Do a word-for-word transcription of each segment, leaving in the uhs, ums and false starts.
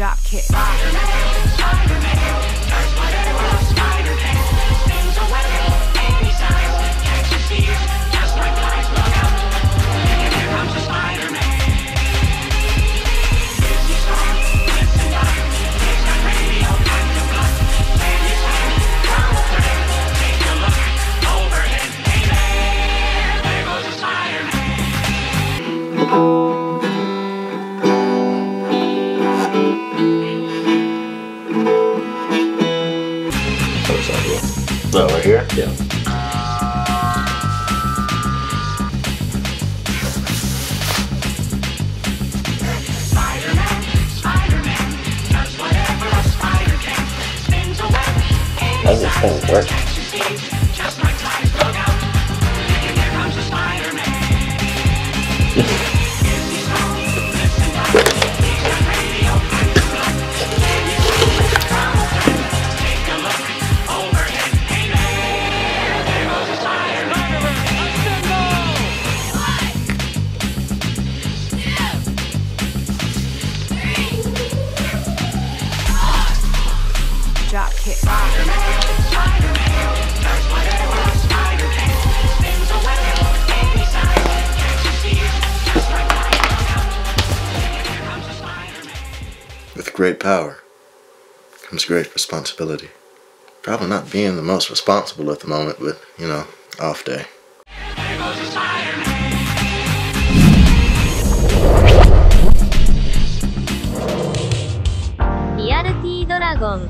Drop kick. Spider-Man, Spider-Man, does whatever a spider can. Spins a web any size, catches thieves just like flies. Look out! Here comes the Spider-Man. Is he strong? Listen up. He's got radioactive blood. Can he swim? Down the thread. Take a look overhead. Hey there, there goes the Spider-Man. Oh, right here? Yeah. Spider-Man, Spider-Man, does whatever a spider can. Spins a web any Oh, size, oh, work. catches thieves just like flies. Look out! Here comes the Spider-Man. Is he strong? Listen up. He's got radioactive blood. Can he swim? Down the thread. Take a look overhead. Hey there, there goes the Spider-Man. Drop kick. Spider-Man, Spider-Man, does whatever a spider can. Spins a web any size, catches thieves just like flies. Look out! Here comes the Spider-Man. With great power comes great responsibility. Probably not being the most responsible at the moment, but, you know, off day. There goes the Spider-Man. RealTDragon.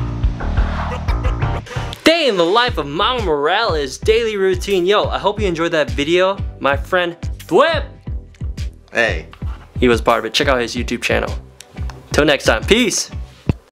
Day in the life of Mama Morales daily routine. Yo, I hope you enjoyed that video. My friend Thwip, Hey. he was part of it. Check out his YouTube channel. Till next time, peace.